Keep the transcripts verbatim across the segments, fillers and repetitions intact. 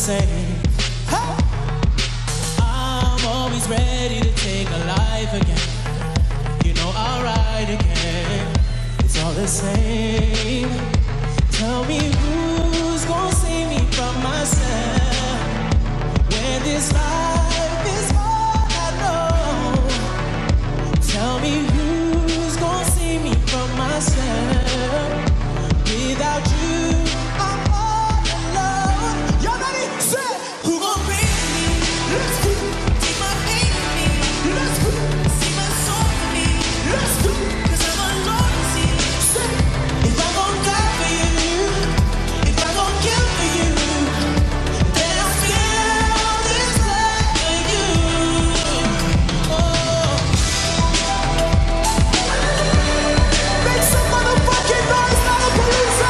same. Hey! I'm always ready to take a life again. You know I'll ride again. It's all the same. Tell me who's gonna save me from myself when this life is all I know. Tell me who's gonna save me from myself. Without you, I'm all alone. Y'all ready? Say, who gon' bring me? Let's go. Take my pain from me. Let's go. See my soul for me. Let's go. Cause I'm alone to see. Say, if I'm gon' die for you, if I'm gon' kill for you, then I feel this love for you. Oh. Make some motherfucking noise, Lollapalooza!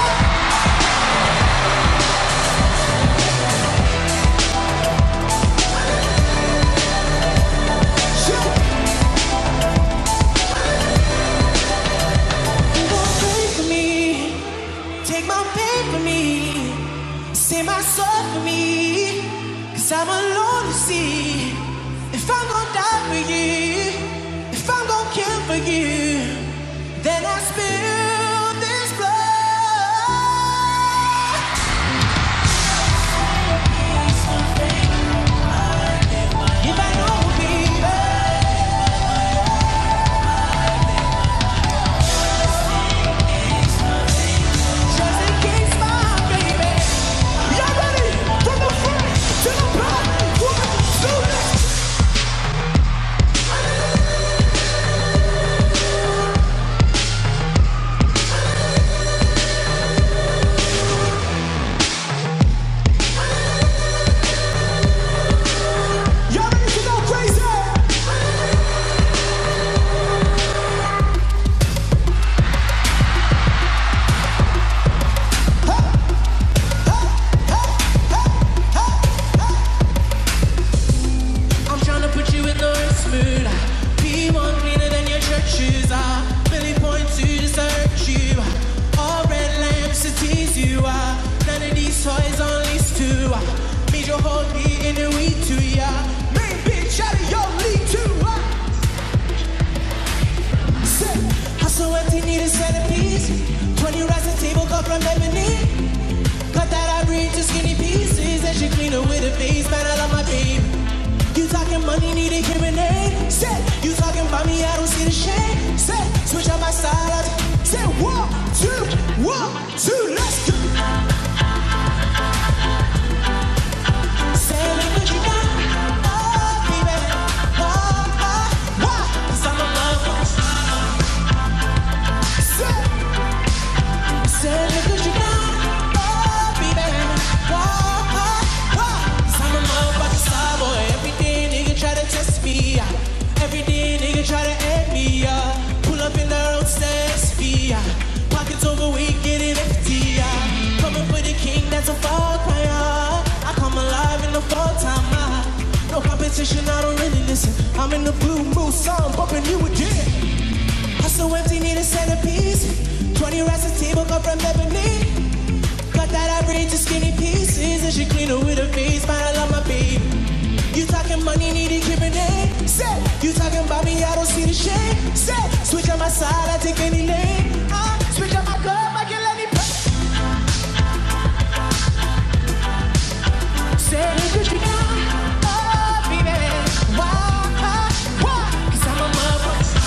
You gon' pray for me, take my pain for me, save my soul for me, cause I'm alone to see. If I'm gon' die for you, if I'm gon' kill for you, then I spill this blood. If I know me, just in case, my baby. Y'all ready? From the front to the back. One, two, let's Y'all ready to go crazy? I'm tryna put you in the right mood. Be one cleaner than your church shoes are. Billy point to desert you. All red lamps to tease you. None of these toys on lease two. Made your whole beat in the weed too, yeah. Main bitch out of your league too. Say, hustle empty, need a centerpiece. Twenty rice and table cut from ebony. Cut that I bring to skinny pieces. And she clean her with a face, man, I love my baby. You talking money, need a hearing aid. Say, you talking about me, I don't see the shade. Say, switch up my style. Say, one, two, one, two, let's go. Say, look what you got. Oh, baby. Oh, oh, why? Cause I'm a motherfucker. Say, say, look what you got. Oh, baby. Oh, oh, why? Cause I'm a motherfucking star boy. Every day, nigga try to test me. Every day, nigga try to end me. Pull up in the road, stairs, fee. Pockets overweight, get it empty. Coming for the king, that's a far cry. I come alive in the fall time. No competition, I don't really listen. I'm in the blue mood song, bumping you again. Hustle empty, need a centerpiece. Twenty racks a table, cut from ebony. Cut that I bring to skinny pieces. And she clean her with her face, man, I love my baby. You talking money, need a hearing aid. Say, you talking about me, I don't see the shade. Say, switch on my side, I take any lane. Uh, switch on my club, I can let me play. Say, look what you got. Oh, baby. Why, why, why? Cause I'm a motherfucker.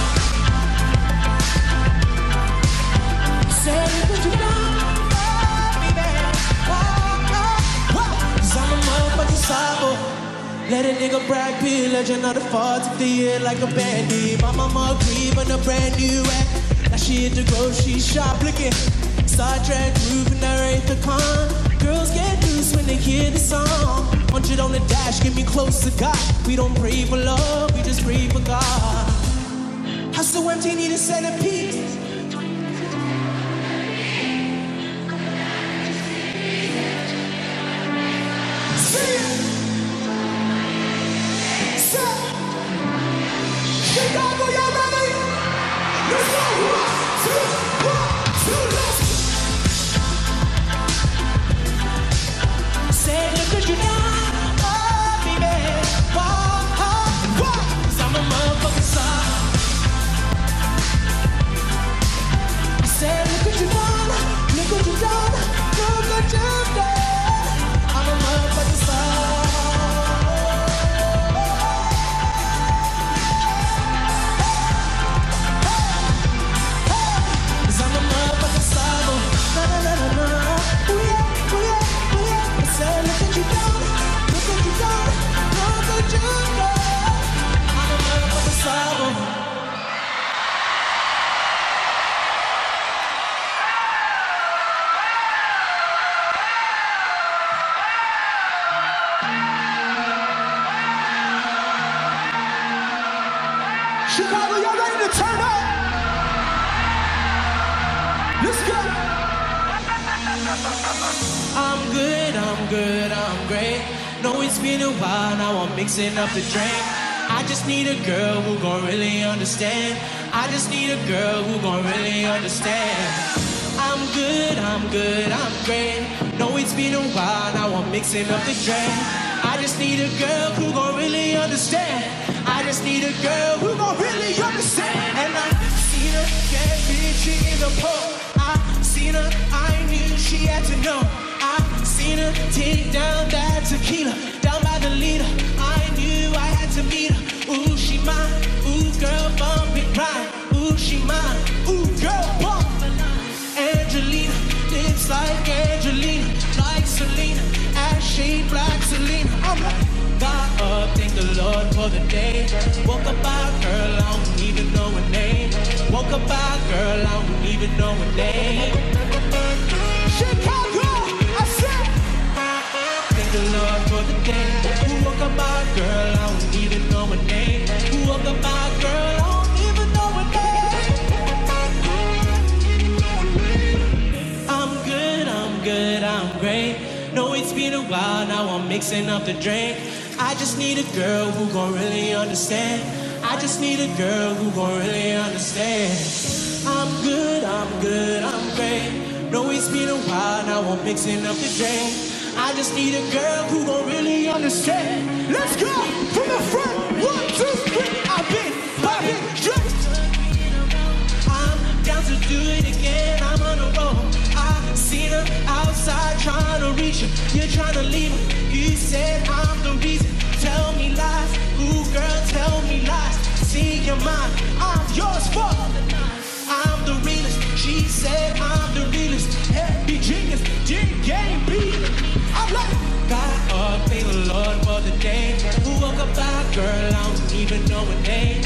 Say, look what you got. Oh, baby. Why, why, why? Cause I'm a motherfucking sabo. Let a nigga brag, be a legend of the fourth of the year like a bandit. My mama creep on a brand new act. Now she hit the grocery shop looking Star Trek, moving that Wraith the Con. Girls get loose when they hear the song. Hundred on the dash, get me close to God. We don't pray for love, we just pray for God. House so empty, need a centerpiece. Chicago, y'all ready? Let's go! One, two, one, two, let's go! Say, look at you. Chicago, y'all ready to turn up? Let's go. I'm good, I'm good, I'm great. Know it's been a while, now I'm mixing up the drink. I just need a girl who gon' really understand. I just need a girl who gon' really understand. I'm good, I'm good, I'm great. Know it's been a while, now I'm mixing up the drink. I just need a girl who gon' really understand. I just need a girl who gon' really understand. And I seen her get bitchy in the pole. I seen her, I knew she had to know. I seen her take down that tequila, down by the leader. I knew I had to meet her. Ooh, she mine. Ooh, girl, bump it right. Ooh, she mine. Ooh, girl, bump. Angelina, lips like Angelina, like Selena, ass shaped like Selena. I'm like, got up, thank the Lord for the day. Woke up by a girl, I don't even know her name. Woke up by a girl, I don't even know her name. Chicago, I said, thank the Lord for the day. Who woke up by a girl, I don't even know her name. Who woke up by a girl, I don't even know her name. I'm good, I'm good, I'm great. Know it's been a while, now I'm mixing up the drink. I just need a girl who gon' really understand. I just need a girl who gon' really understand. I'm good, I'm good, I'm great. Know it's been a while, now I'm mixing up the drink. I just need a girl who gon' really understand. Let's go from the front, one, two, three. I've been popping drinks. I'm down to do it again, I'm on a roll. I seen her outside trying to reach her. You're trying to leave her. You said I'm the reason. Tell me lies. Ooh, girl, tell me lies. See your mind. I'm yours for. I'm the realest. She said I'm the realest. Happy genius. G-game beat. I'm like, got up, thank the Lord for the day. Who woke up by a girl, I don't even know her name.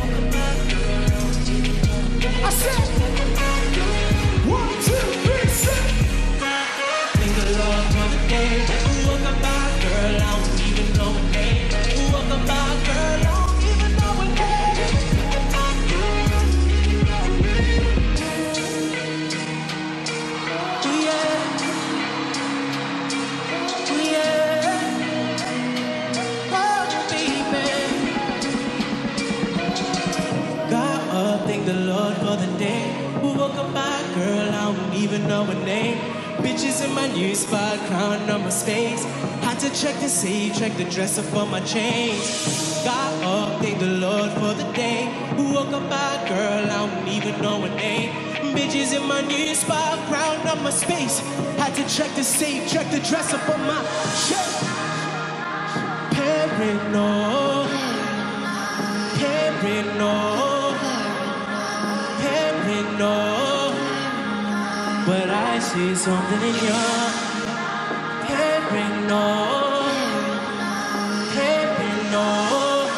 I said, one, two, three, six. Thank the Lord for the day. Who woke up by a girl, I don't even know her name. Who woke up by a girl, I don't even know her name. Oh yeah. Oh yeah. Oh baby. Got up, thank the Lord for the day. Who woke up by a girl, I don't even know her name. Bitches in my new spot, crown on my space. Had to check the safe, check the dresser for my chains. Got up, thank the Lord for the day. Who woke up by a girl, I don't even know her name. Bitches in my new spot, crown on my space. Had to check the safe, check the dresser for my chains. Paranoid, paranoid, paranoid. But I see something in your paranoid, paranoid,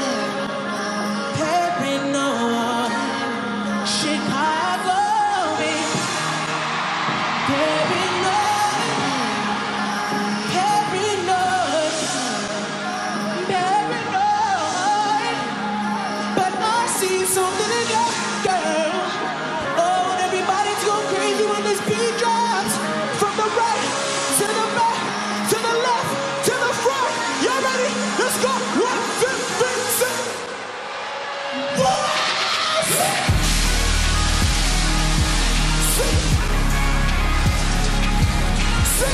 paranoid. Chicago, baby. Paranoid, paranoid, paranoid. But I see something in your girl. Oh, and everybody's going crazy when this beat drops. From the right to the back, to the left, to the front. Y'all ready? Let's go. One, two, three, six. One, six. Six. Six.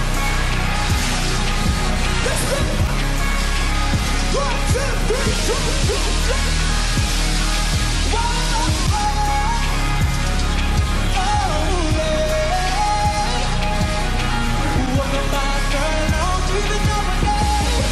Let's go. One, two, three, two, two, three. One, oh, oh, yeah. What about girl? I don't even know her name.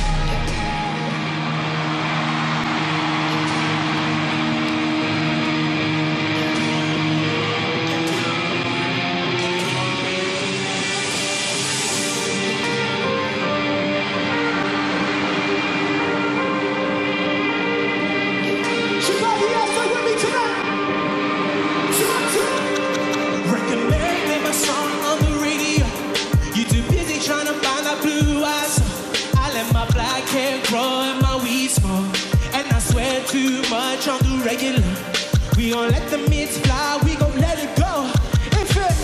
Chicago, you guys stay with me tonight. Two, two. Recommending my song on the radio. You too busy trying to find that blue eyes. I let my black hair grow and my weed smoke. And I swear too much on the regular. We gon' let the mids fly, we gon' let it go. If it,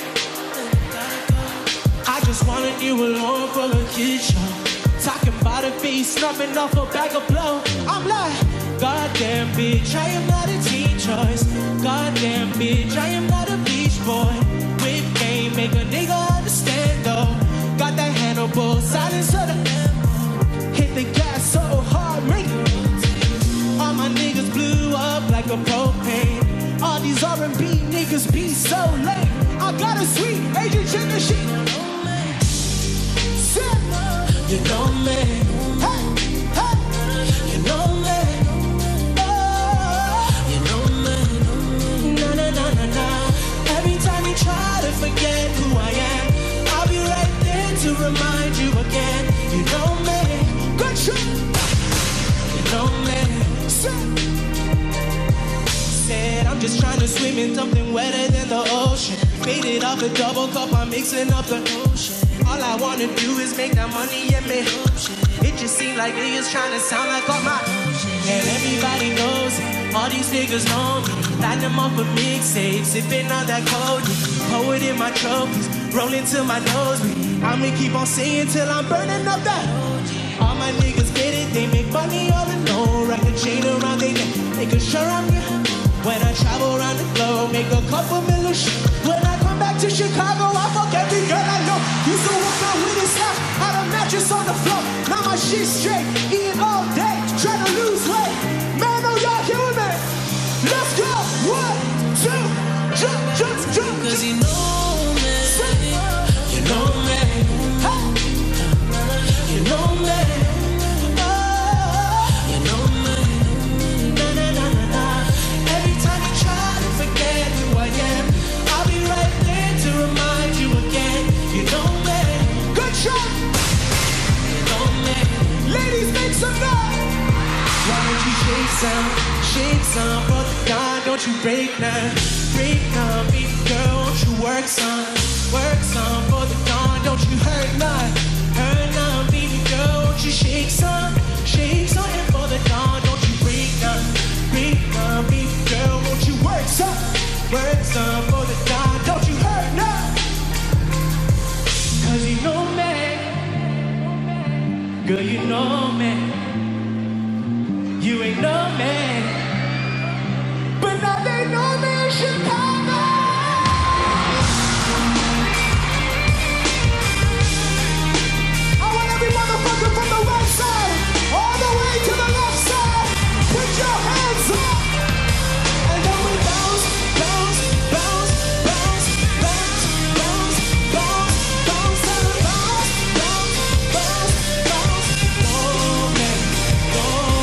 I just wanted you alone for a kid show. Talking about a face, snuffing off a bag of blow. I'm like, goddamn bitch, I am not a teen choice. Goddamn bitch, I am not a beach boy. Whip game, make a nigga understand though. Got that Hannibal, silence of the hit the gas so hard, make it. All my niggas blew up like a propane. All these R and B niggas be so lame. I got a sweet Asian chicken shit. You know me, hey, hey, you know me, oh, you know me, na na na na na. Every time you try to forget who I am, I'll be right there to remind you again. You know me, good shit. You know me, said I'm just trying to swim in something wetter than the ocean. Faded off a double cup, I'm mixing up the ocean. All I wanna do is make that money and make it just seems like niggas trying to sound like all my. And everybody knows it. All these niggas know me. Light them off a mixtape, sipping on that cold. Pour it in my trophies, rolling till my nose bleed. I'ma keep on singing till I'm burning up that. All my niggas get it, they make money all alone. Wrap the chain around their neck, making sure I'm good. When I travel around the globe, make a couple million shit. When I come back to Chicago, I fuck every girl I know. Used to walk out with his house, had a mattress on the floor. Now my shit straight, eating all day, trying to lose weight. Man, oh y'all here with me. Let's go, one, two, jump, jump, jump. Cause you know me, you know me, hey. You know me, oh, you know me, na na na na na. Every time you try to forget who I am, I'll be right there to remind you again. You know me, good shot. You know me, ladies make some noise. Why don't you shake some, shake some, brother God, don't you break none, break none, baby girl, won't you work some, work some, brother God, don't you hurt none, hurt none, baby girl, won't you shake some, shake some, and for the dawn, don't you break none, break none, baby girl, won't you work some, work some, for the dawn, don't you hurt none, cause you know me, girl, you know me. You ain't know me, but now they know me in Chicago. I want every motherfucker from the right side, all the way to the left side. Put your hands up, and then we bounce, bounce, bounce, bounce, bounce, bounce, bounce, bounce, bounce, bounce, bounce, bounce, oh man, oh.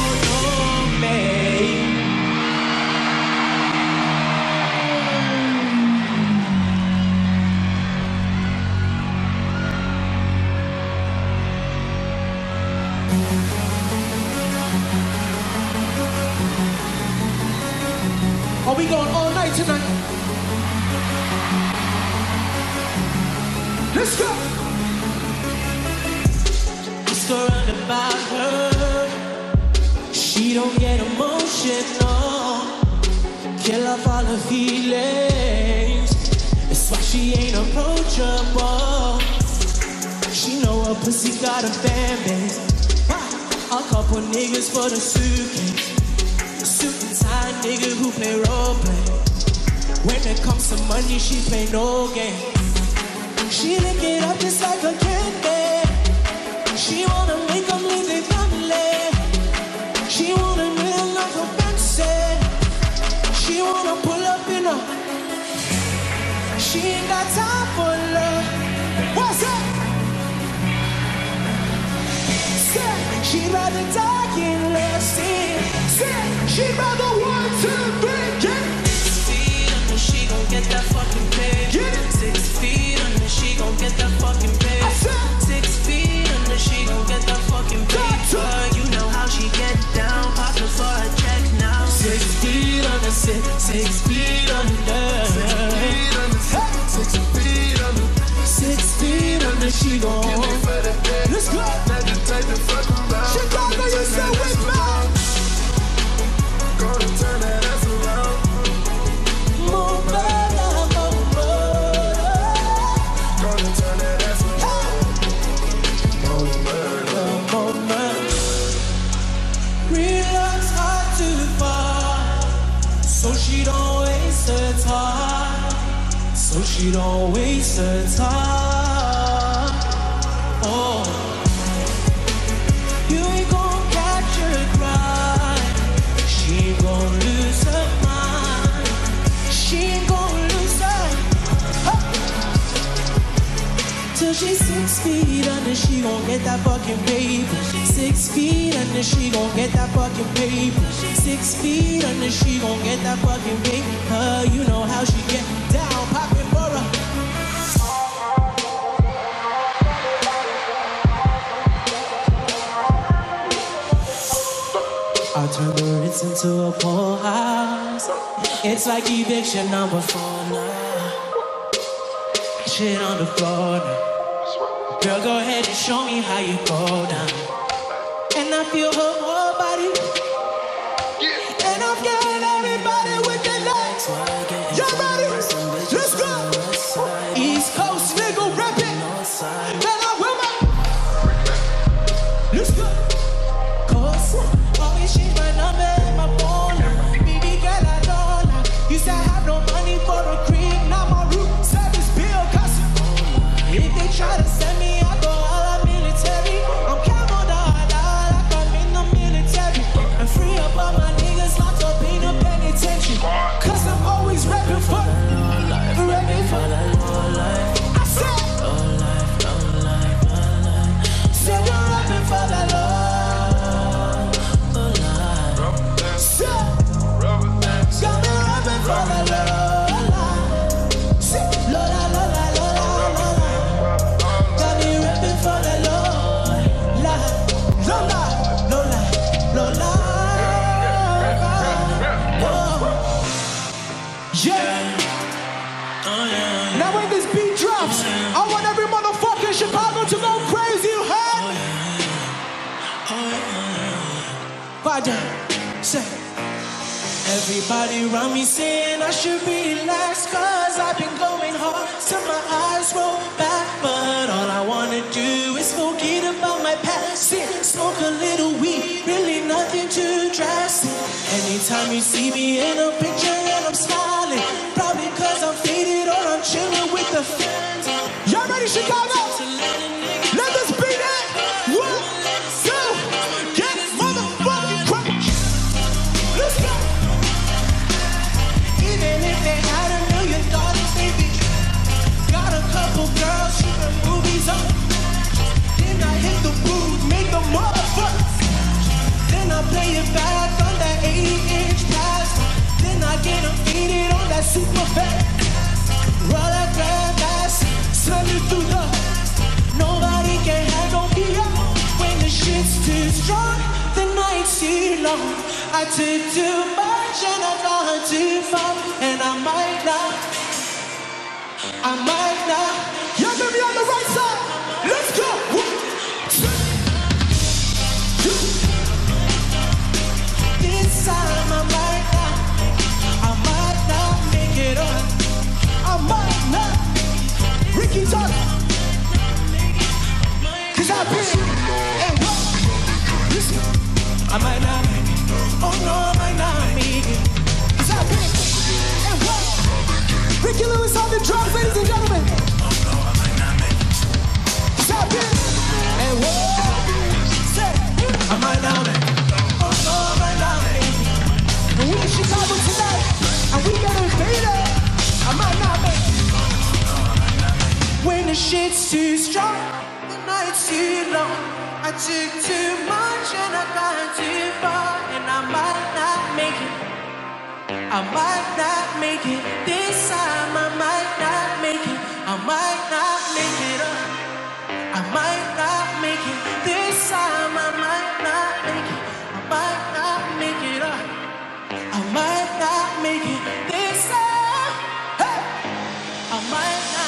Are we going all night tonight? Let's go! Just around about her. She don't get emotional. Kill off all her feelings. That's why she ain't approachable. She know her pussy got a fan base. A couple niggas for the suitcase. Suit and tie nigga who play role play. When it comes to money, she play no game. She lick it up just like a candy. She wanna make them leave their family. She wanna live like a fantasy. She wanna pull up in her. She ain't got time for love. What's up? She'd rather die in love. See, see, she'd rather one, two, three, get it. Six feet under, she gon' get that fucking pay. Get it. Six feet under, she gon' get that fucking pay. Six feet under, she gon' get that fucking paper. You know how she get down, poppin' for a check now. Six feet under, six, six feet under. Six feet under, six feet under. Six feet under, she gon' let's go. Chicago, you still with me? Gonna turn it she don't waste her time. Oh, you ain't gon' catch her cry. She ain't gon' lose her mind. She ain't gon' lose her. Huh. Till she's six feet under, she gon' get that fucking paper. Six feet under, she gon' get that fucking paper. Six feet under, she gon' get that fucking paper. You know how she get down, pop it for her. I'll turn the Ritz into a pool house. It's like eviction number four now. Shit on the floor now. Girl, go ahead and show me how you go down. And I feel her whole body. And I'm getting everybody with their legs. Y'all ready? Let's go. East Coast nigga reppin'. Man, I will my. Let's go. Cause always change my number and my phone. Baby girl, I don't know. Used to have no money for a crib. Now my room service bill cost. If they try to send me, I go all military. I'm camel down, like I'm in the military. And free up all my niggas locked up in a penitentiary. Cause I'm always rapping for rapping for the low life. I said low life, low life, low life. Said you're rapping for the low, low life. Said got me rapping for the low life. Said low life, low life, low life, got me rapping for the low life, low life, low life, low life. Yeah. Oh, yeah. Now when this beat drops, oh, yeah. I want every motherfucker in Chicago to go crazy, you heard? Oh, yeah. Oh, yeah. Pardon, say. Everybody around me saying I should relax, cause I've been going hard till my eyes roll back. But all I wanna do is forget about my past. Sit, smoke a little weed, really nothing too drastic. Anytime you see me in a picture and I'm smiling, probably cause I'm faded or I'm chilling with the fans. Y'all ready, Chicago? Let this beat it. One, two, get motherfucking crunch. Let's go. Even if they had a million dollars, they be got a couple girls shooting movies on. Then I hit the booth, make the motherfuckers. Then I play it back on that eighty-inch plasma. Then I get them faded on that super fat. Roll that grand ass, send it through the. Nobody can handle me up when the shit's too strong. The night's too long. I took too much and I gone too far. And I might not, I might not. Y'all gonna be on the right side. Let's go. This time I might not, I might not make it up. I might not. Ricky talk. Cause I've been and what? Listen, I might not make it. Oh no, I might not make it. Cause I've been and what? Ricky Lewis on the drums, ladies and gentlemen. Oh no, I might not make it. Cause I've been and what? Say, I might not make it. Oh no, I might not make it. And we in Chicago tonight, and we got invade it. I might not make it. When the shit's too strong, the night's too long. I took too much and I got too far. And I might not make it. I might not make it. This time I might not make it. I might not make it up. I might not make it. This time I might not make it. I might not make it up. I might not make it. This time, hey! I might not.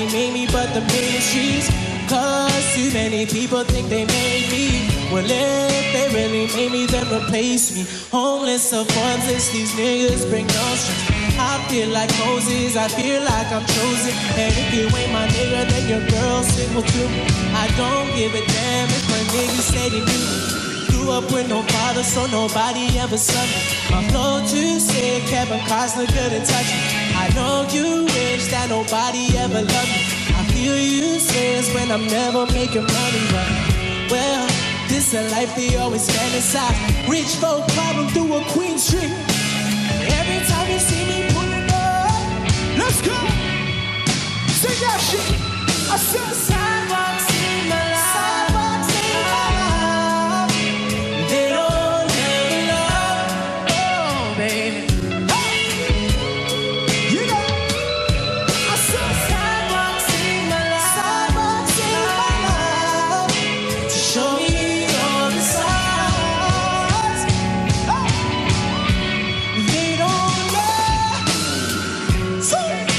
really made me but the ministries. Cause too many people think they made me. Well, if they really made me, then replace me. Homeless or formless, these niggas bring no stress. I feel like Moses, I feel like I'm chosen. And if you ain't my nigga, then your girl single too. I don't give a damn if my niggas say they do. Grew up with no father, so nobody ever saw me. My flow too sick, Kevin Costner couldn't touch me. I know you wish that nobody ever loved me. I feel useless when I'm never making money, but well, this a life they always fantasize. Rich folk problem through a Queen Street. Every time you see me pulling up, let's go. Sing that shit. I said sidewalks in my life. Sidewalks in my life. They don't never love. Oh, baby. Hey. You know. I said sidewalks in my life. Sidewalks in my life. To show me all the signs. Hey. They don't love. So.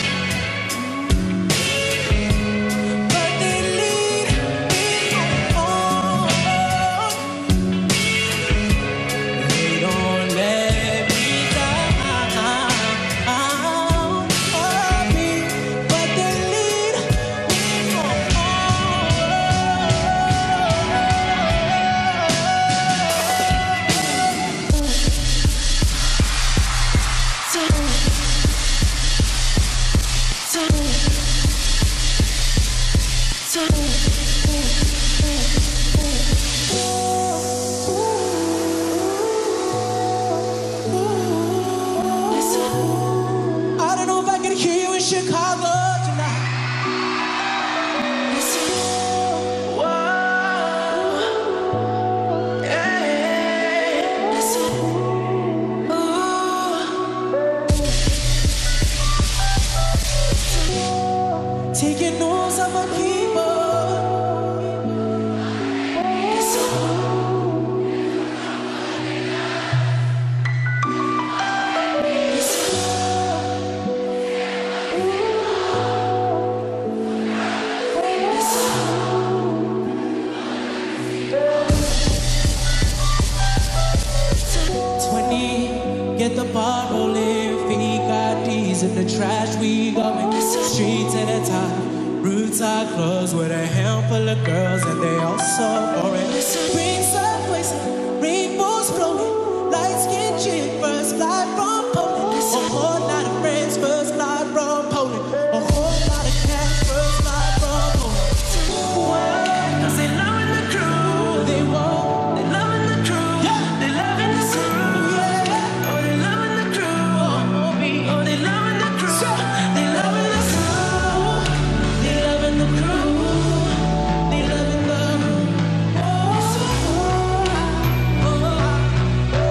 But they lead me on. They don't let me down. Oh, me, but they lead me on. I don't know if I can hear you in Chicago tonight. Whoa, yeah. Ooh. Taking notes of my keyboard. twenty, get the bar rolling. Feet got these in the trash, we going. Streets at a time, roots are closed with a handful of girls, and they all so boring. Bring some poison, rainbows blowing, light skin chick, first flight from Poland. A whole lot of friends, first flight from Poland. A whole lot of cash, first flight from Poland. Why? Cause they loving the crew, they won't. They loving the crew, they loving the crew, yeah. Oh, they loving the crew, oh, me. Oh, they loving the crew, they loving the crew, they loving the crew, they loving the crew. Oh, oh, oh.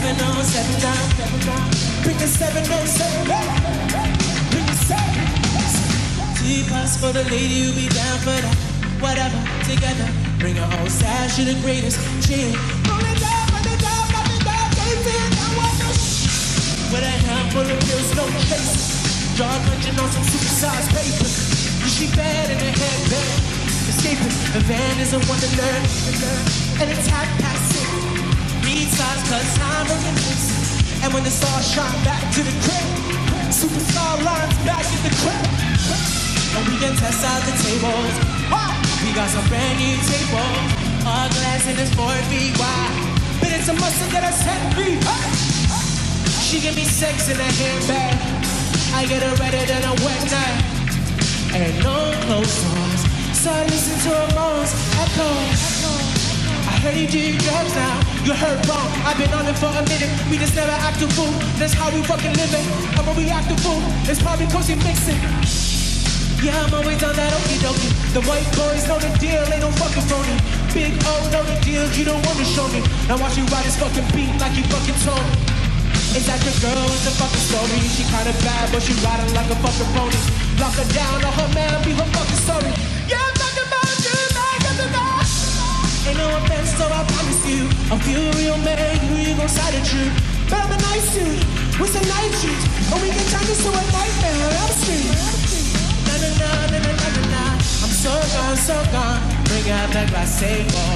seven oh seven now. Bring the seven oh seven back. Bring the seven. T-Pass for the lady who be down for that. Whatever, together. Bring her own stash to the greatest. Chill. Roll it down, roll it down, roll it down. They feel I want no shit. With a handful of pills, no chaser. Jaw punching on some supersized paper. She bad in her head, bad. Escaping. The van is a wonderland. And it's half past six. Read signs, cause time doesn't miss. And when the stars shine back to the crib, superstar lines back in the crib. And we can test out the tables. Wow. We got some brand new tables. Our glass and it's four feet wide. But it's a must to get us ten feet high. She give me sex in a handbag. I get her redder than a wet night. And no closed doors. So I listen to her moans, echo. I heard you do drugs now. You heard wrong. I've been on it for a minute. We just never act a fool. That's how we fucking live it. And when we act a fool, it's probably cause we mixing. Yeah, I'm always on that okie dokie. The white boys know the deal, ain't no fucking phony. Big O know the deal, you don't wanna show me. Now watch you ride this fucking beat like you fucking told me. Is that your girl with the fucking story? She kinda bad, but she riding like a fucking pony. Lock her down, or her man be her fucking story. Yeah, I'm talking about you, man, get the dog. Ain't no offense, so I promise you. I'm feel real man, you, you gon' side the truth. But I'm a nice dude, with some night shoes. And we can turn this to a nightmare, I'm street. Na na na na na na na. I'm so gone, so gone. Bring out that glass table.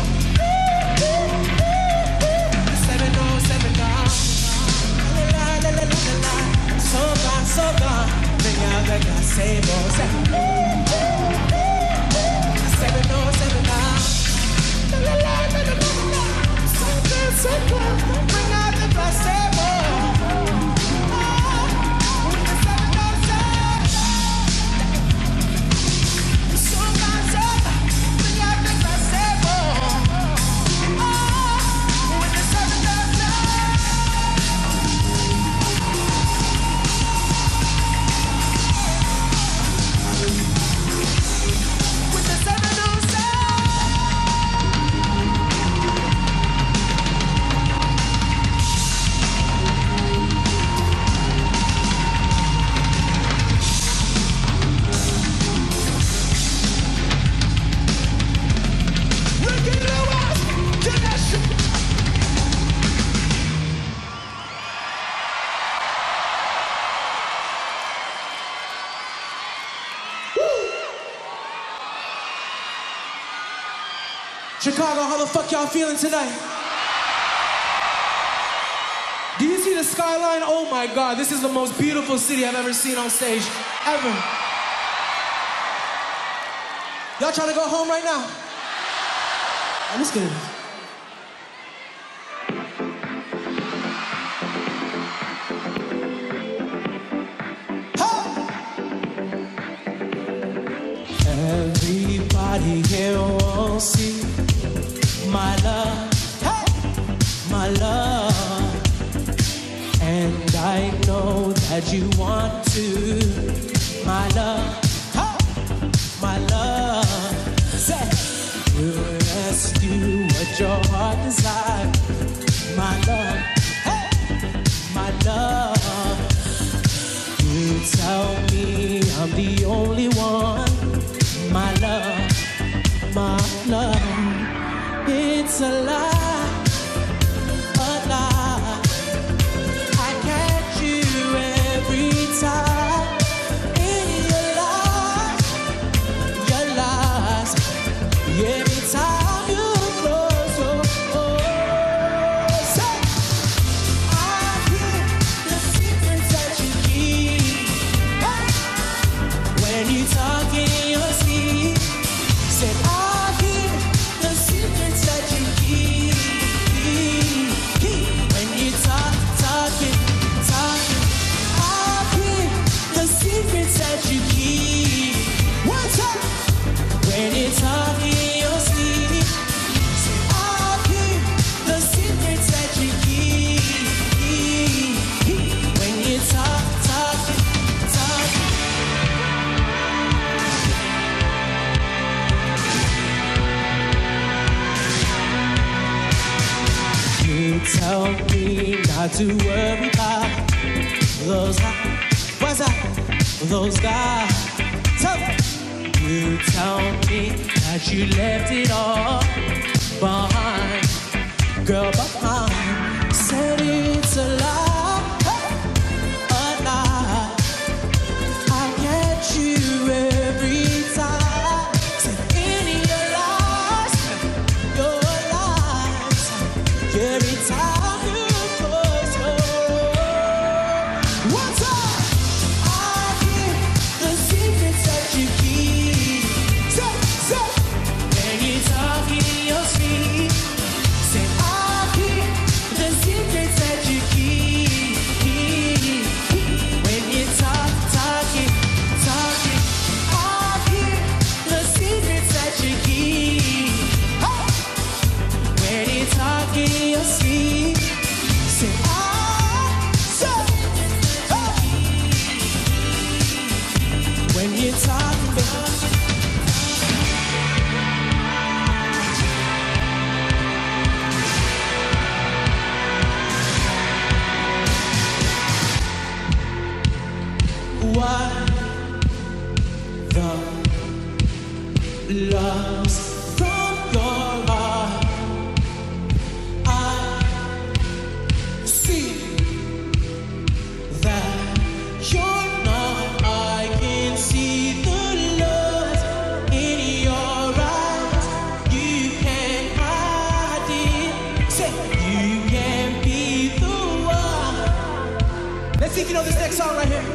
Seven oh seven gone. La la la la la la. I'm so gone, so gone. Bring out that glass table. Seven oh seven gone. La la la la la la. I'm so gone, so gone. Bring out that glass table. Chicago, how the fuck y'all feeling tonight? Do you see the skyline? Oh my God, this is the most beautiful city I've ever seen on stage, ever. Y'all trying to go home right now? Oh, let's get it. Everybody here wants to see my love, hey, my love, and I know that you want to, my love, hey, my love. Say, you'll rescue what your heart desires, my love, hey, my love. You tell me I'm the only one, my love, my love. It's a lie, a lie. I catch you every time in your lies, your lies. Every time you close your eyes, got to worry about those guys. What's up? Those guys. So you tell me that you left it all behind. Girl, behind. Said it's a lie, a lie. I get you every time. Said any your lies, your lies. Every time you close your eyes. What's up? I hear the secrets that you keep. Say, say. When you talk in your sleep. Say, I hear the secrets that you keep. When you talk, talking, talking. I hear the secrets that you keep. When you talk in your sleep. Say, I, say, oh. When you talk about why the love's from your heart. I see that you're not. I can see the love in your eyes. You can't hide it. Say you can be the one. Let's see if you know this next song right here.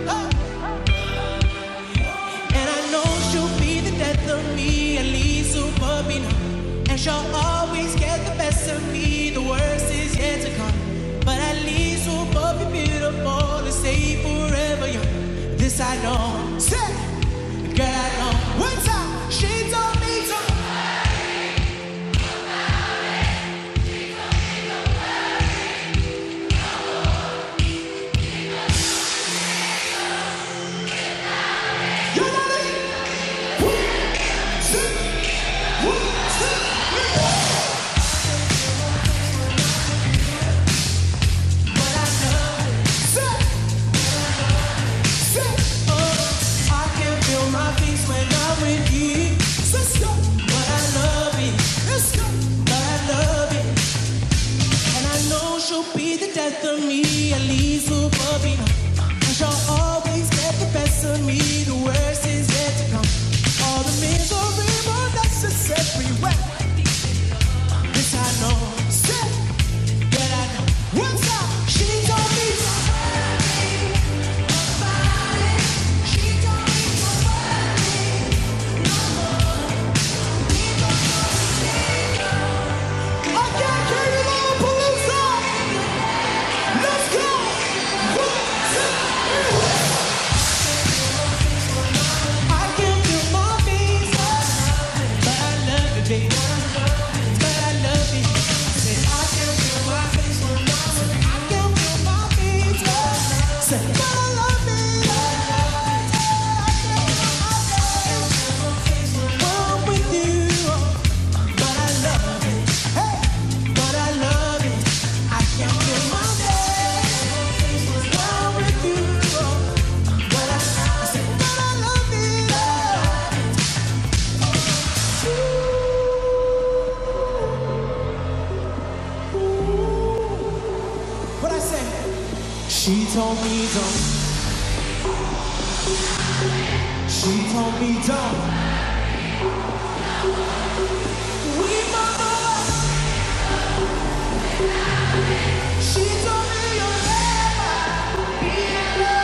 And I know she'll be the death of me, at least above me now. And she'll always get the best of me, the worst is yet to come. But at least we'll both be beautiful and stay forever young. This I know. Say, girl, I know. One time, she told me to. You ready? One, two, one, two, three. But I love it. Say, say, oh, I can feel my face when I'm with you. Let's go. But I love it. Let's go. But I love it. And I know she'll be the death of me, at least above me. And she'll always get the best of me, the worst is yet to come. All the misery, but that's just everywhere. This I know. Say, that I know. One time, she told me to. She told me to worry no more. I can't carry Lollapalooza. Let's go. One, two, three. I can feel my face, but I love it, baby. But I love it. Say, I can feel my face when I'm I can feel my face, say, but I love it. When I'm with you, but I love it. Hey, but I love it. I can feel my face when I'm with you, but I, I say, but I love it. What I say? She told me don't. She told me don't. We both. She told me you'll never be alone.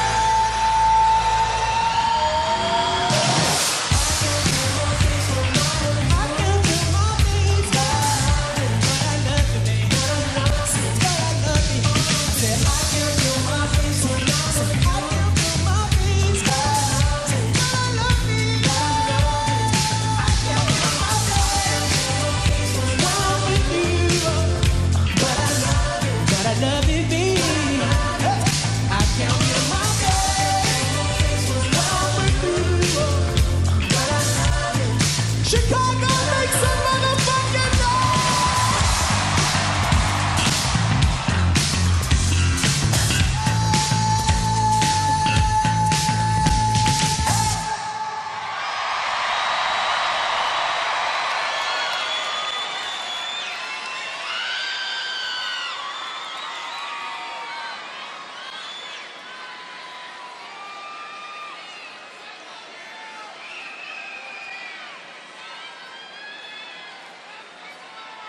I can feel my face, but I love you, baby. But I love you. Say, I can feel my face when I'm I can feel my face, but I love you. I can feel my face when I'm with you, but I love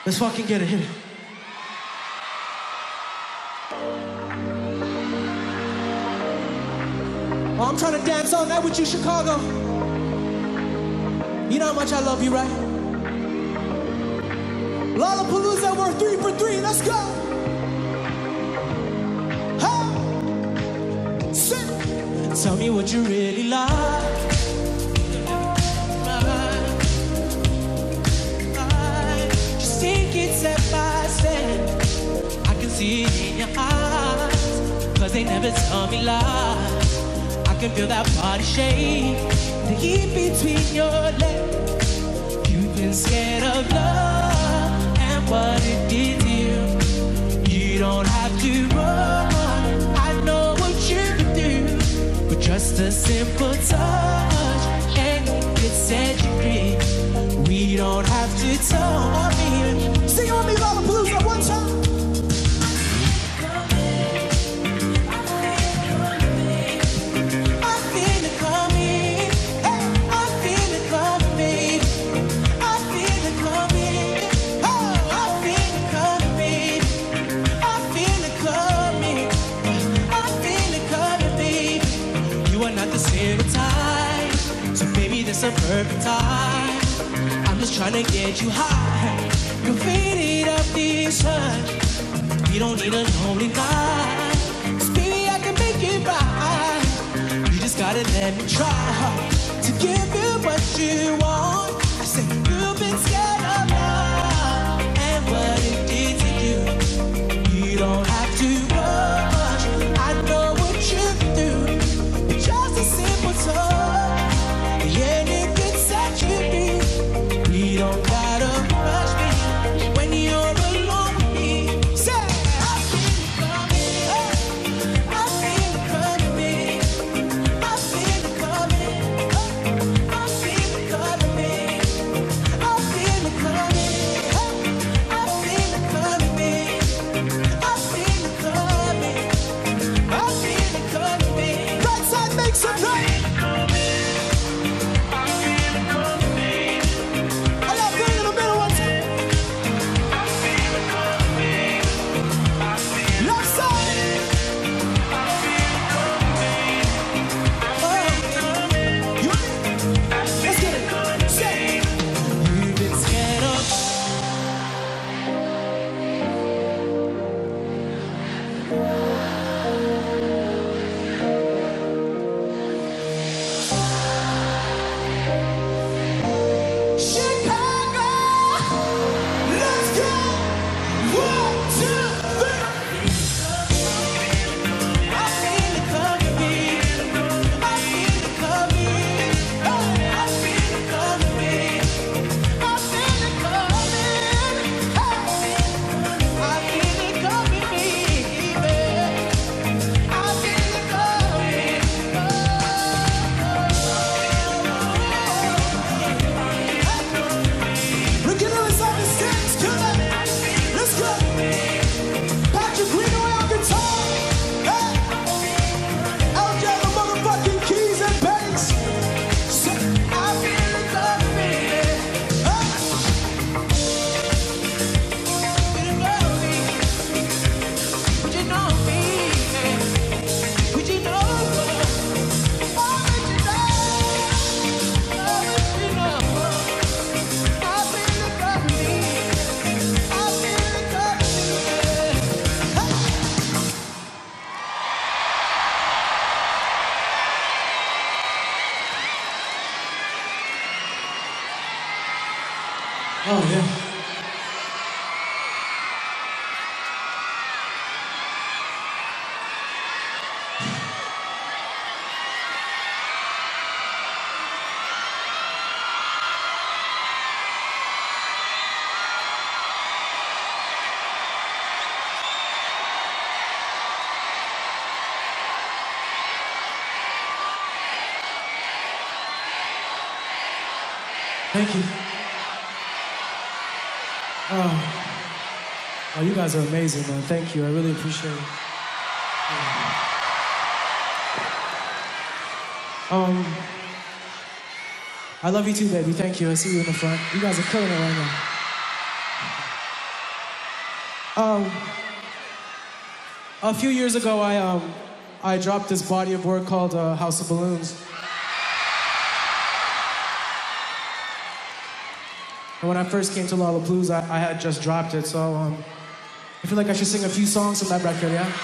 Let's fucking get it, hit it. Oh, I'm trying to dance all night with you, Chicago. You know how much I love you, right? Lollapalooza, we're three for three, let's go! Ha! Sit! Tell me what you really like. Just take it step by step. I can see it in your eyes, cause they never tell me lies. I can feel that body shake, the heat between your legs. You've been scared of love and what it did to you. You don't have to run, I know what you can do. But just a simple touch and it set you free. We don't have to tell me. Sing on me, Lollapalooza, one time. It's a perfect time. I'm just trying to get you high. You're faded up this touch. We don't need a lonely night. 'Cause baby, I can make it right. You just gotta let me try to give you what you want. I say you've been scared of love and what it did to you. You don't have to rush. I know what you can do. Just a simple touch. Yeah, it can set you free. We don't gotta rush me when you're alone with me. Say, I feel it coming, oh, I feel it coming, I feel it coming, oh, I feel it coming, I feel it coming, oh, I feel it coming, I feel it coming, I feel it coming. Right side, make some noise. Oh, yeah. Thank you. Oh. Oh, you guys are amazing, man. Thank you. I really appreciate it. Yeah. Um, I love you too, baby. Thank you. I see you in the front. You guys are killing it right now. Um, a few years ago, I um, I dropped this body of work called uh, House of Balloons. And when I first came to Lollapalooza, I, I had just dropped it, so um, I feel like I should sing a few songs from that record, yeah?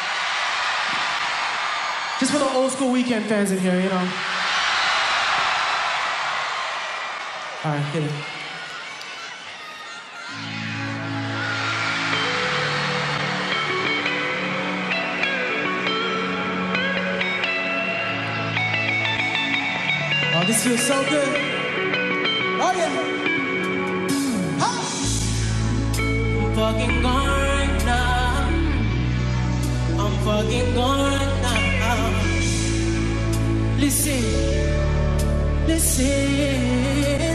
Just for the old school Weeknd fans in here, you know? All right, hit it. Oh, this feels so good. Oh, yeah. Huh. I'm fucking gone right now. I'm fucking gone right now. Listen, listen.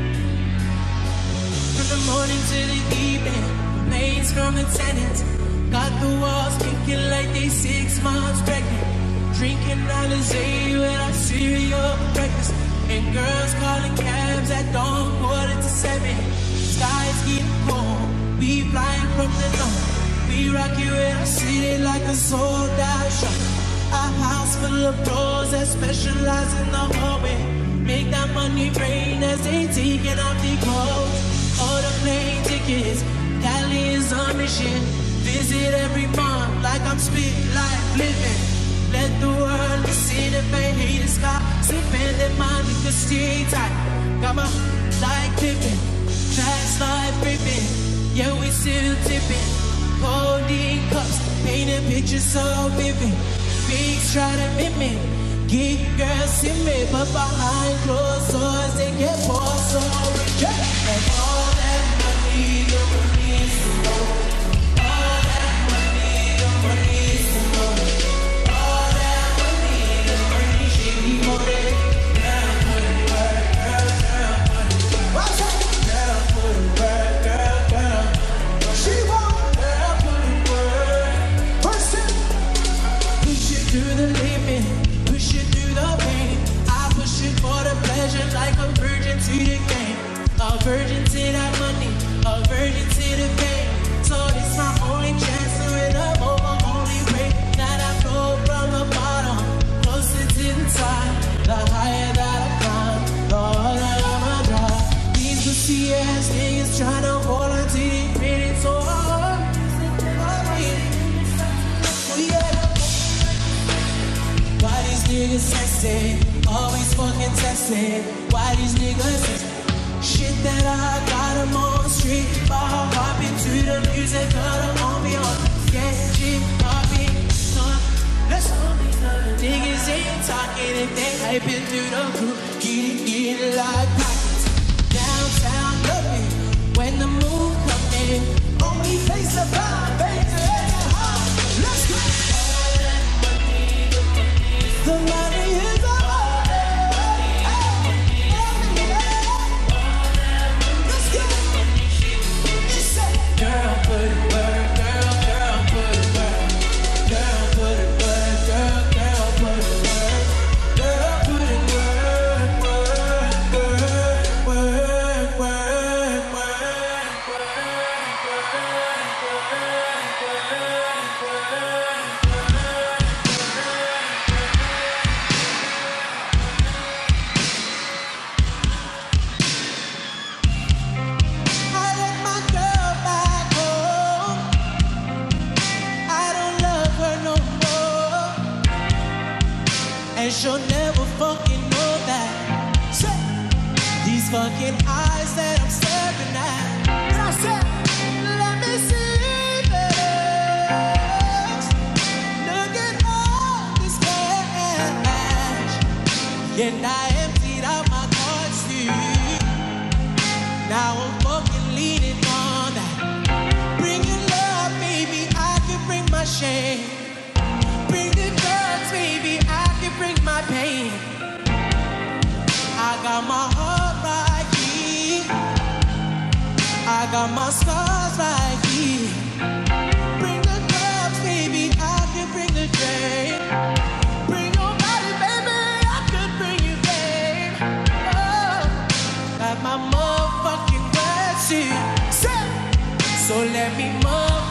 From the morning to the evening, complaints from the tenants. Got the walls kicking like they six months pregnant. Drinking Alizé without cereal for breakfast. And girls calling cabs at dawn, quarter to seven. Skies getting cold, we flying from the north. We rock you in our city like a sold out shop. A house full of pros that specialize in the hallway. Make that money rain as they taking off the clothes. All the plane tickets, Cali is on mission. Visit every month like I'm spit life living. Let the world listen if I hate the sky. Sipping that money to stay tight. Got my like tipping, fast life ripping. Yeah, we still tipping. Codeine cups, painting pictures so vivid. Bigs try to mimic, geek girls see me, but behind closed doors they get more so rich. And all that money, the money is the low. All that money, the money is the low. All that money, the money she be more than. Girl, put it work, girl, girl, put it work. Girl, put it work, girl, girl. She won't. Girl, put it work. Person. Push it through the limit, push it through the pain. I push it for the pleasure like a virgin to the game. A virgin to that money, a virgin to the fame. So it's my only chance to it up over only way. That I flow from the bottom, closer to the top. The higher that I climb, the harder I'ma drive. These pussy ass niggas tryna hold on to the credit so hard. Oh yeah. Why these niggas tested? Always fucking tested. Why these niggas tested? Shit that I got them on street. By hopping to the music, got them on me on. Yeah, shit, copy. Let's go. Niggas ain't talking if they hyping through the group. Get it, get it like pockets. Downtown loving when the moon come in. Only place to find, baby. Let's go. The money is all. Girl, put it work, girl, girl, put it work. Girl, put it work, girl, girl, put it work. Girl, put it work, work, work, work, work, work, work, I let my girl back home. I don't love her no more, and she'll never fucking know that. These fucking eyes that I'm staring at. And I said, let me see this. Look at all this cash. And I emptied out my cards to you. Now I'm fucking leaning on that. Bring your love, baby, I can bring my shame. Bring the drugs, baby, I can bring my pain. I got my heart right here. I got my scars right here. Bring the drugs, baby, I can bring the pain. Bring your body, baby, I could bring you pain. Oh, got my motherfucking words here. So let me motherfucking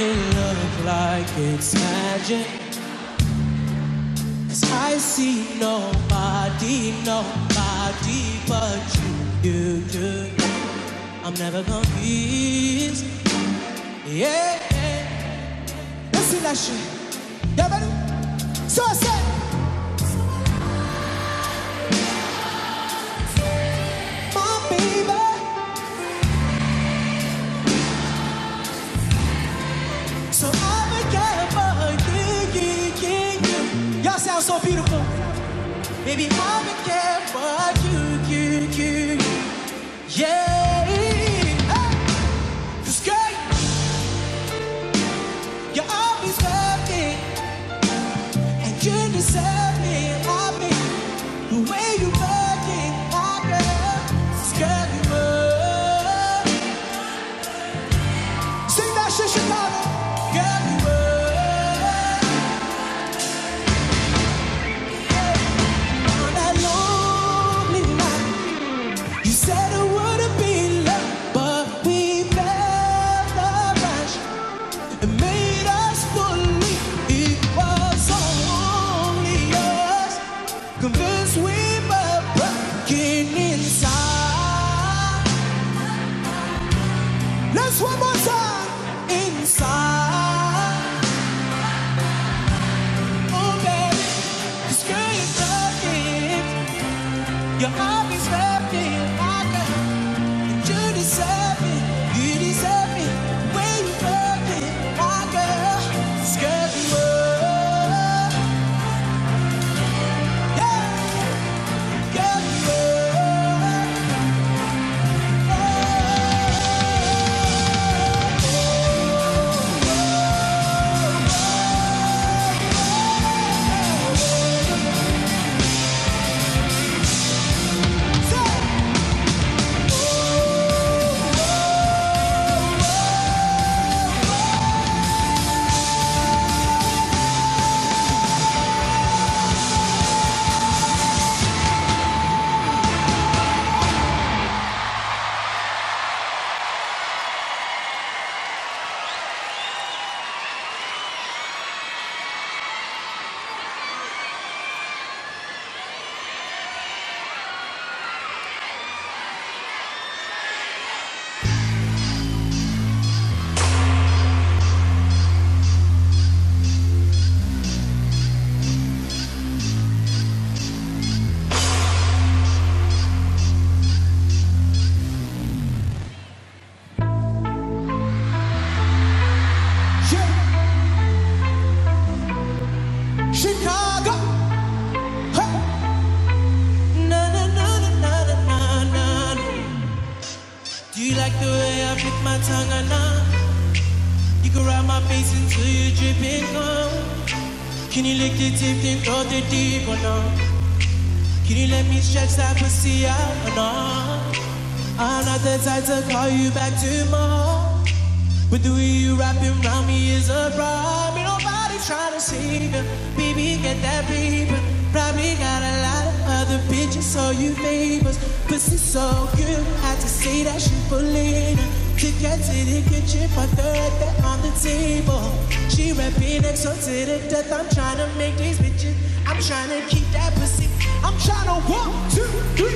it look like it's magic? 'Cause I see nobody, nobody but you, you, you. I'm never confused. Yeah. Let's see that shit. Yeah, ready? So I said. My baby. So I'ma get for you, you, you, you. Y'all sound so beautiful. Baby, I'ma get for you, you, you, you. Yeah. Hey. 'Cause girl, you're always working, and you deserve me. I mean, the way you working, my girl. 'Cause girl, you work. Sing that shit, Chicago. Girl, you work. Yeah. On that lonely night, you said it wouldn't be love, but we felt the rush. It made us believe it was only us. Convinced we were broken inside. Let's one more time. Inside. Oh, baby. 'Cause girl, you're talking. You're always working, my girl. And you deserve it. You deserve it. The way you work it, my girl. 'Cause girl, you work. Yeah. Girl, you work. Chicago. Hey. Na na na na na na na na. Do you like the way I flick my tongue or not? You can ride my face until you're dripping gum. Can you lick the tip then throw the deep or not? Can you let me stretch that pussy out or not? I'm not the type to call you back tomorrow, but the way you wrapping around me is a problem. Ain't nobody trying to save you. Baby, get that paper. Probably got a lot of other bitches, so you favors. Pussy so good, had to say that shit for later. Took her to the kitchen for third that on the table. She rapping X O to the death. I'm trying to make these bitches. I'm trying to keep that pussy. I'm trying to one, two, three.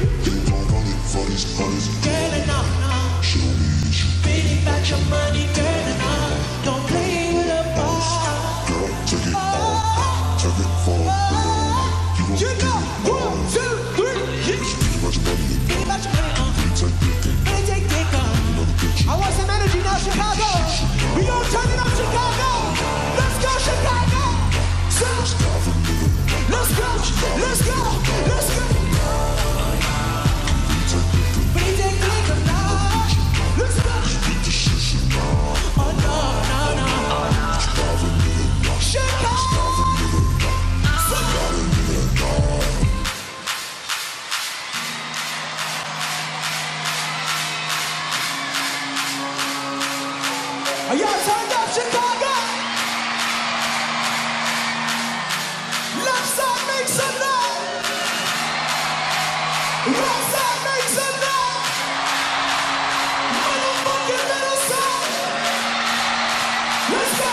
Girl, enough, no. Really about your money, girl, enough. Don't play with a ball. Girl, take it all. Take it for a you, you know, one, two, three. Speak about your money. Think about your money, uh. Really take dick in. Really take dick, uh. I want some energy now, Chicago. We gon' turn it up, Chicago. Let's go, Chicago. So, let's go, let's go, let's go. Really take dick, uh, now. Let's go. Oh, no, no, no. Chicago. Are y'all turned up, Chicago? Left side make some noise. Right side make some noise. Motherfucking middle side. Let's go.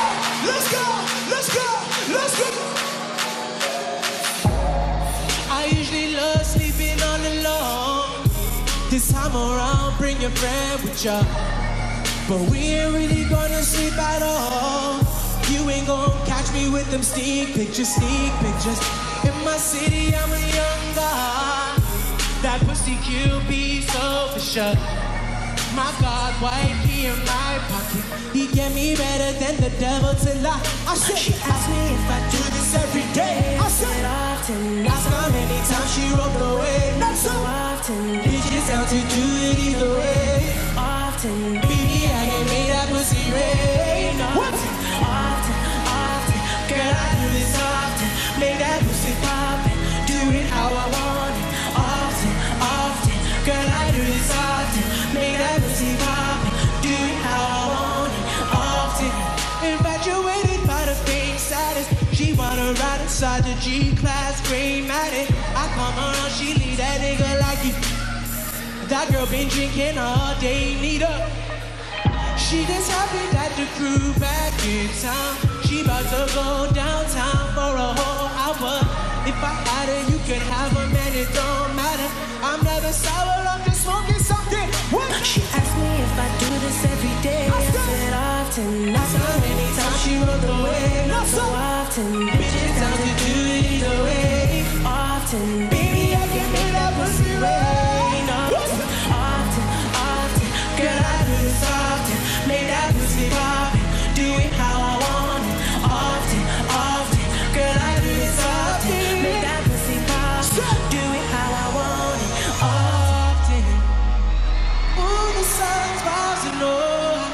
This time around, bring your friend with ya. But we ain't really gonna sleep at all. You ain't gonna catch me with them sneak pictures, sneak pictures. In my city, I'm a young god. That pussy cute be so for sure. My God, white key in my pocket. He get me better than the devil till I. I said, she asked me if I do this every day. I said often. Ask how many times she rolled away. Not so often. Bitches down to do it either way. Often. Baby, I can make that pussy rain. What? Often, often. Girl, I do this often. Make that pussy poppin'. Do it how I want it. Often, often. Girl, I do this often. Make that pussy poppin'. Do it how I want it. Often. Infatuated by the fake status. She wanna ride inside the G-Class Greenaway. I come around, she leave that nigga like you. That girl been drinking all day, need her. She just happy that the crew back in town. She about to go downtown for a whole hour. If I had her, you could have her, man, it don't matter. I'm never sour, I'm just smoking something. What? She asked me if I do this every day. I said often. Not so many times she rolled away. Not so often. Bitches down to do it either way. Often. Baby, I can make that pussy rain. Often, often, often. Girl, I do this often. Make that pussy poppin'. Do it how I want it. Often, often. Girl, I do this often. Make that pussy poppin'. Do it how I want it. Often. Ooh, the sun's rising up.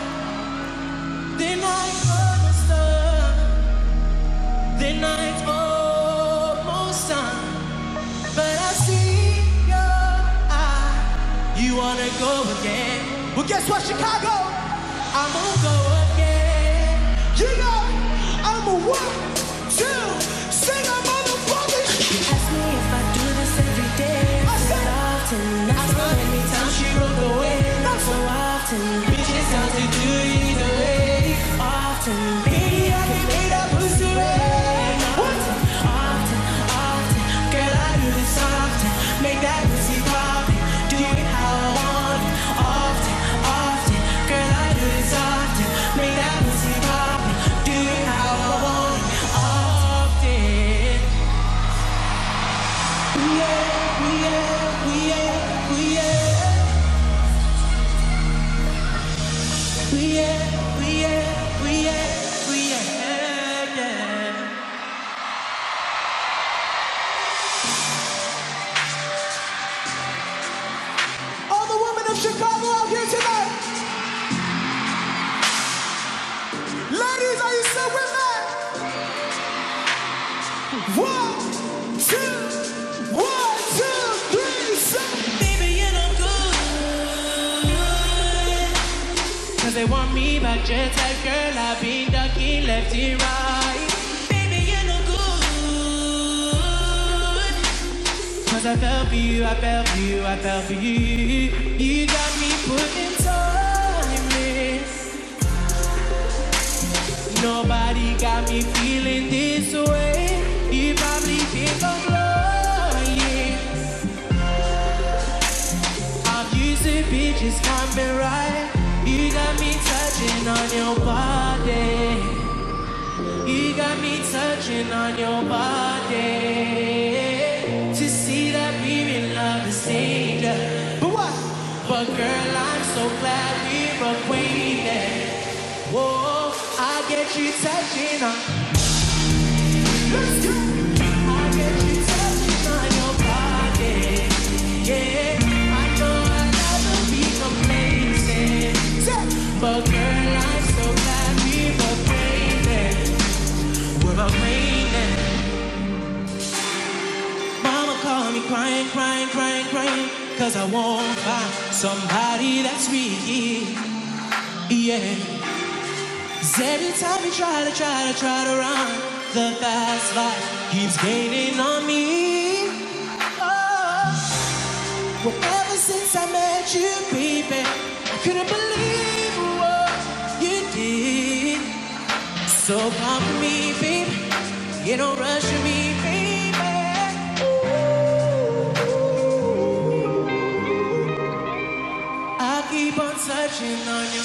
The night almost done. The night's almost done. But I see your eye. You wanna go again? Well, guess what, Chicago? I'm gonna go again. You know, I'm a one, two, sing a motherfucker. She asked me if I do this every day. I said often. Not so many times she rolled away. Not so often. Bitches down to do it either way. Often. Baby, I can make that pussy rain. Often, often, often. Girl, I do this often. Make that pussy poppin'. Do it how I want it. Often, often. Girl, I do this often. Make that pussy poppin'. Do it how I want it. Often. Yeah, yeah, yeah, yeah. We yeah, we yeah, we yeah, we yeah, yeah. All the women of Chicago out here tonight. Ladies, are you still with me? One, two, one, two, three, seven. Baby, you know good. Cause they want me back just like girl, I've been ducking left and right. Baby, you know good. Cause I fell for you, I fell for you, I fell for you. You got me putting time in. Nobody got me feeling this way. You probably think I'm lying. I'm used to bitches coming right. You got me touching on your body. You got me touching on your body. To see that we're in love is danger. But what? But girl, I'm so glad we're acquainted. Whoa, I get you touching on. Let's go. I get you touching on your body. Yeah, I know I'll never be complacent. But girl, I'm so glad we're acquainted. We're acquainted. Mama called me crying, crying, crying, crying. Cause I won't find somebody that's real. Yeah. Cause every time we try to, try to, try to run, the fast life keeps gaining on me. Oh. Well, ever since I met you, baby, I couldn't believe what you did. So come with me, baby. You don't rush with me, baby. touching on you.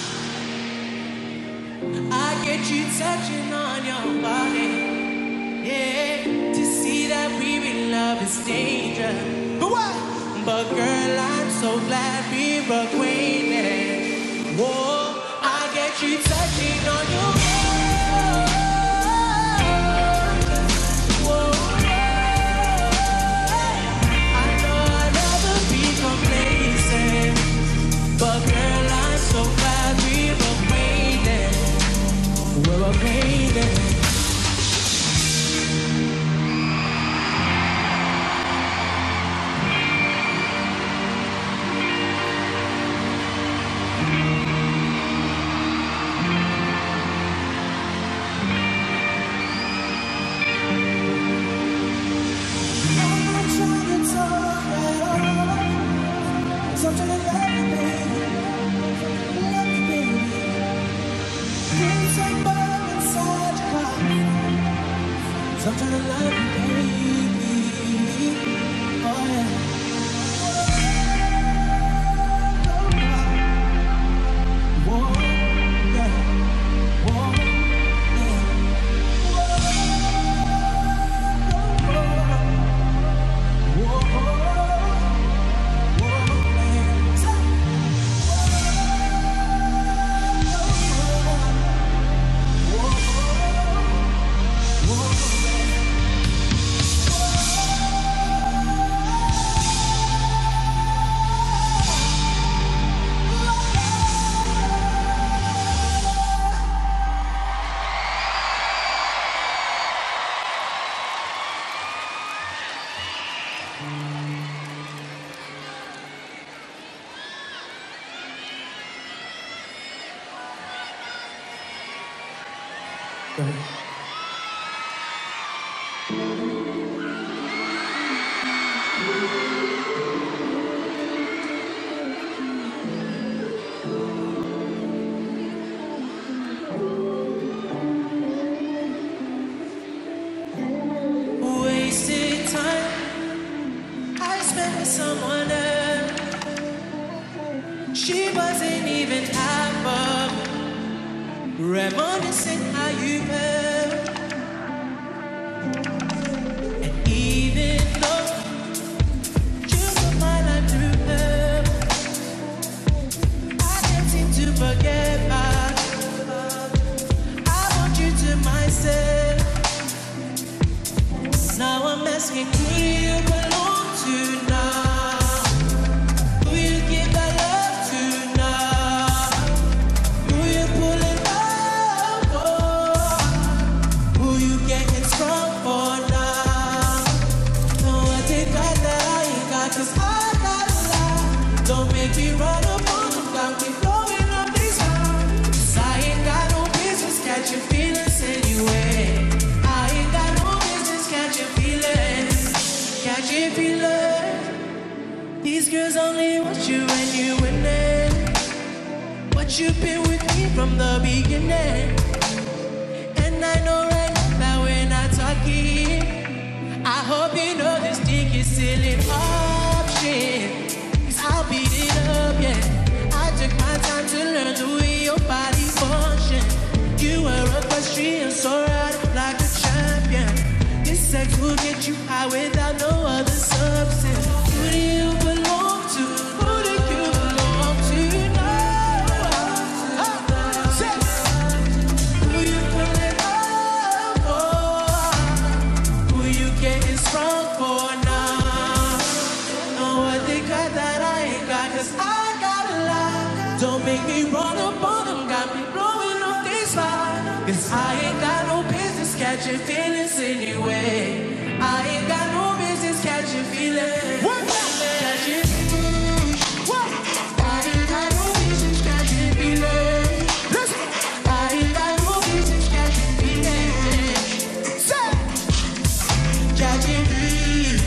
I get you touching on your body. Yeah, to see that we in love is danger. But what? But girl, I'm so glad we're acquainted. Whoa, I get you touching on your body. But girl, I'm so glad we were waiting. We were waiting. I'm not trying to talk at all. Something that love you, baby. Love you, baby. Things like burn inside your heart. Something that love you, baby. Oh yeah. Whoa, yeah. Whoa, yeah. Whoa, whoa, whoa. Wasted time I spent with someone else. She wasn't even half of me. Reminiscing how you felt. And even though you put my life through hell, I can't seem to forget about you. I want you to myself. Now I'm asking, who do you belong to now? Who you give that love to now? Who you pulling up for? Who you getting strong for now? No, I take that that I ain't got, 'cause I got a lot. Don't make me run up on them, got me blowing up these lines. 'Cause I ain't got no business catching feelings anyway. I ain't got no catching feelings, catching feelings. These girls only want you when you win it. But you've been with me from the beginning. And I know right now that we're not talking. I hope you know this dick is still an option. 'Cause I'll beat it up, yeah. I took my time to learn the way your body functions. You were equestrian, so right like a champion. This sex will get you high without no other substance. Who do you belong to? Who do you belong to now? Oh, who you pulling up for? Who you getting strong for now? No, I think I that I ain't got, 'cause I got a lot. Don't make me run up on them, got me blowing up this line. 'Cause I ain't got no business catching feelings anyway. I ain't got no business catching feelings. What? Catching feelings. What? I ain't got no business catching feelings. Listen. I ain't got no business catching feelings. Say. Catching feelings.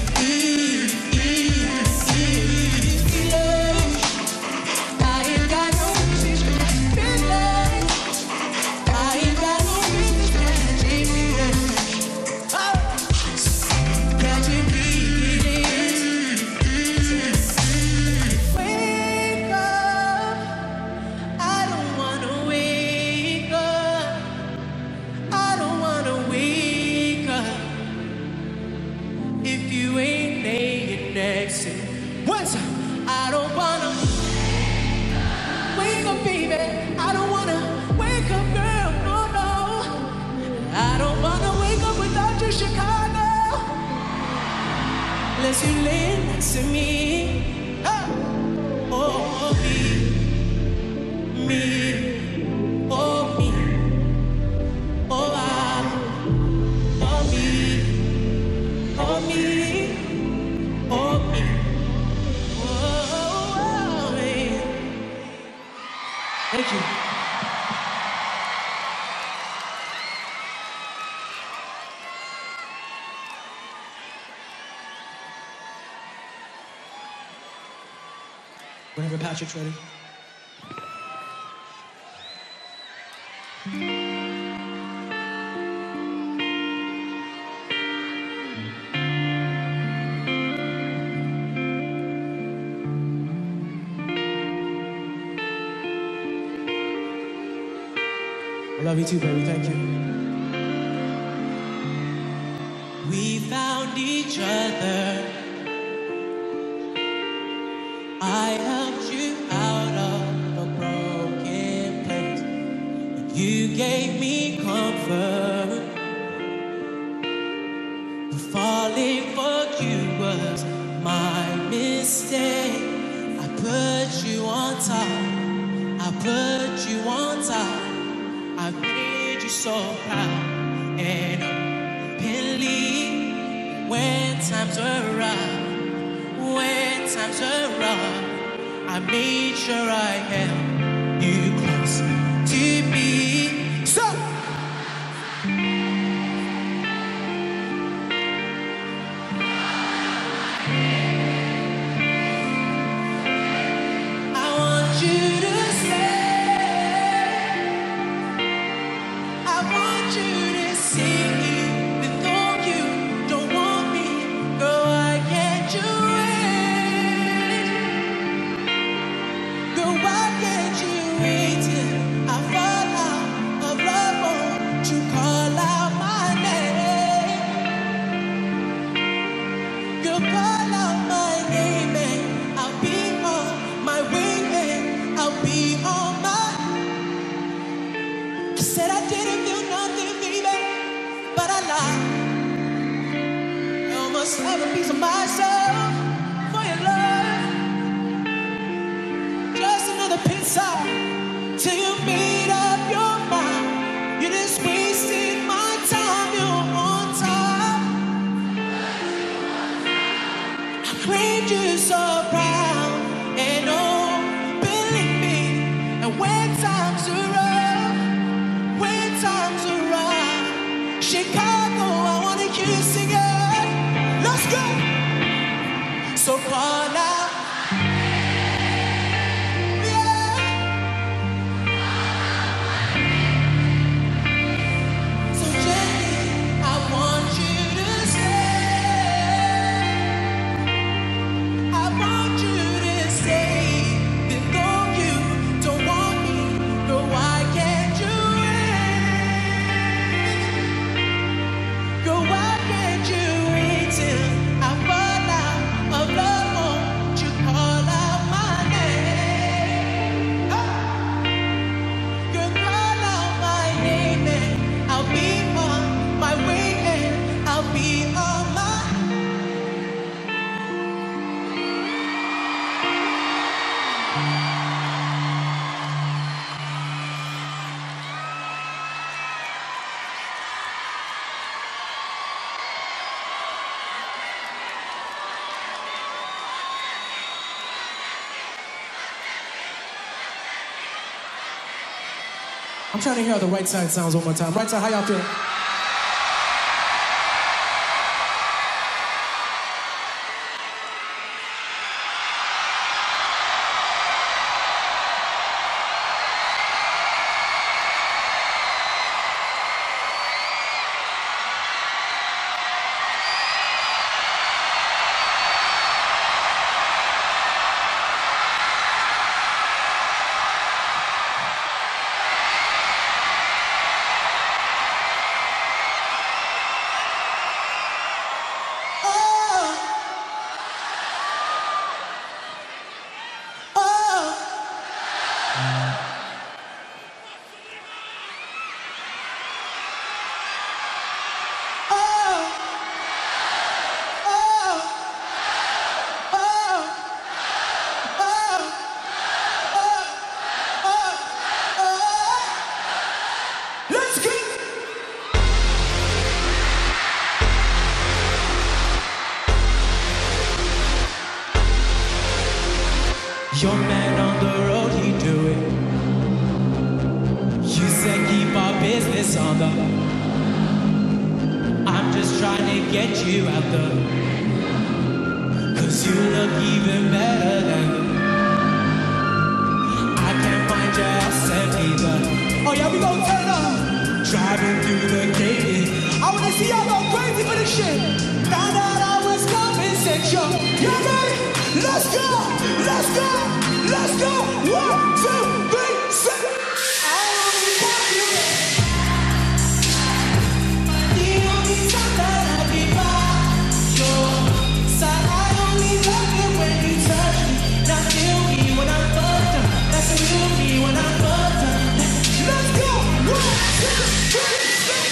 I ain't got no business catching feelings. I ain't got no business catching feelings. Oh. to me. Oh, me, me, oh, me, oh, I, oh, me, oh, me, oh, me, oh, me. Thank you. Whenever Patrick's ready. I love you too, baby. Thank you. We found each other. I helped you out of a broken place. And you gave me comfort. Falling for you was my mistake. I put you on top. I put you on top. I made you so proud. And openly, when times were rough, when times were rough, I made sure I held you close to me. So I want you to stay. I want you to see you. Though you don't want me, girl, why can't you wait? Girl, why can't you wait till I fall out of love? Won't you call out my name? Girl, call out my name and I'll be on my way and I'll be on my. You said I didn't feel nothing, baby, but I lied. I almost have a piece of myself for your love. Just another pizza till you made up your mind. You just wasted my time. You're on top. I claimed you so proud, and oh, believe me. And when times are rough, when times are rough, Chicago, I wanna hear you sing it. Let's go. So call out. I'm trying to hear how the right side sounds one more time. Right side, how y'all feeling? Your man on the road, he do it. You said keep our business on the. I'm just trying to get you out there. Cause you look even better than. I can't find your asset either. Oh yeah, we gon' turn up. Driving through the gate. I wanna see y'all go crazy for this shit. Found out I was coming central. You ready? Let's go! Let's go! Let's go! One, two, three, six! I only want you. The only time that I'll be by your side. I only love you when you touch me. Now feel me when I'm fucked up. That's the real me when I'm fucked up. Let's go! One, two, three, six!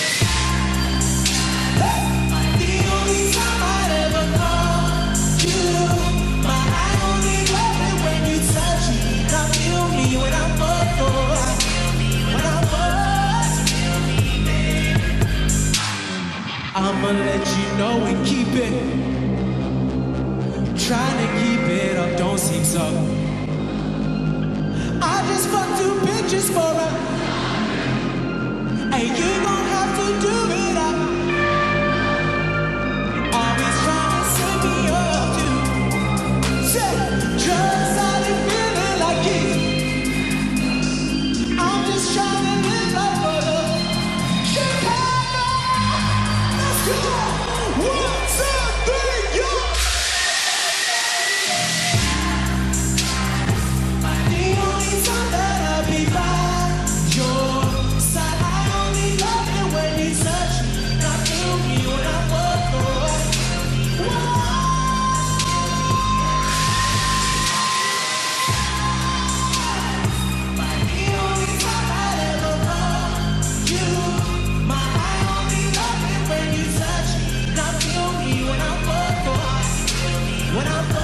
Hey! The only time I'd ever call you. My I only love it when you touch me. Now feel me when I'm fucked up. When I'm fucked. I'ma let you know and keep it. Trying to keep it up, don't seem so. I just fucked two bitches for a. Hey, you gon' have to do it up. Always trying to set me up too. Say, drugs out and feeling like it. I'm just trying to live like a Chicago. Let's go. One, two, three, yo. The only time that I'll be by your side. I only love it when you touch me. Now feel me when I fuck away. The only time I'd ever call you. My I only love it when you touch me. Now feel me when I fuck away. When I fuck.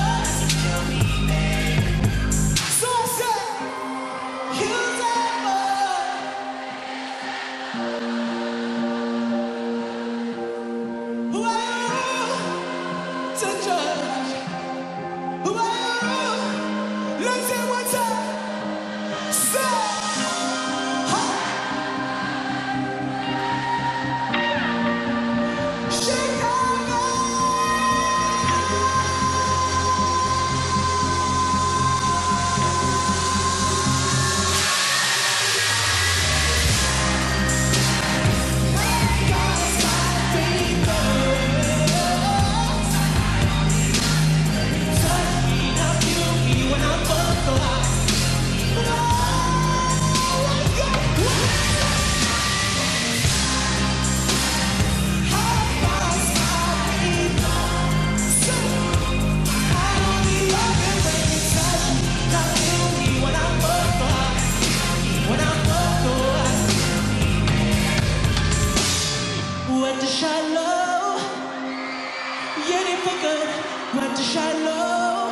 So I said, you never. Who are you to judge? Who are you? Let's hear one time. Say, ha. Chicago. Went to shallow, yeah, they for good. Went to shallow,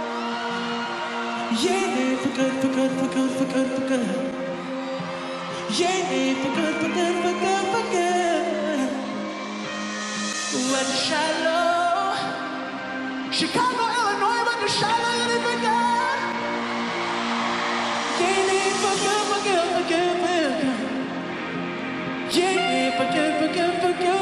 yeah, they for good, for good, for good, for good, for good. Yeah, they for good, for good, for good, for good. Went to shallow, Chicago, Illinois, went to shallow, yeah, they for good. Yeah, they for good, for good, for good, for good. Yeah, they for good, for good, for good.